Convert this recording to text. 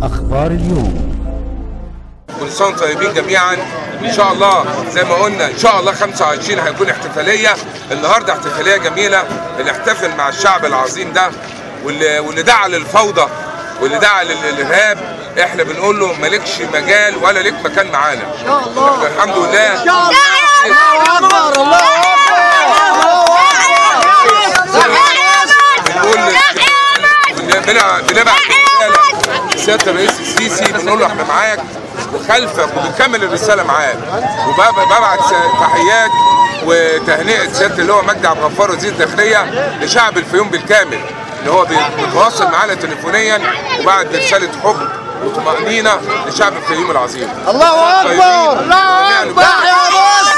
أخبار اليوم. كل سنة طيبين جميعا. ان شاء الله زي ما قلنا ان شاء الله 25 هيكون احتفاليه. النهارده احتفاليه جميله بنحتفل مع الشعب العظيم ده واللي دعا للفوضى واللي دعا للارهاب. احنا بنقول له مالكش مجال ولا ليك مكان معانا ان شاء الله. الحمد لله. الله اكبر الله اكبر. بنبعت رساله لسياده الرئيس السيسي بنقول له احنا معاك وخلفك وبنكمل الرساله معاك. وببعت تحيات وتهنئه سياده اللواء مجدي عبد الغفار وزير الداخليه لشعب الفيوم بالكامل اللي هو بيتواصل معانا تليفونيا وبعت رساله حب وطمانينه لشعب الفيوم العظيم. الله اكبر الله اكبر يا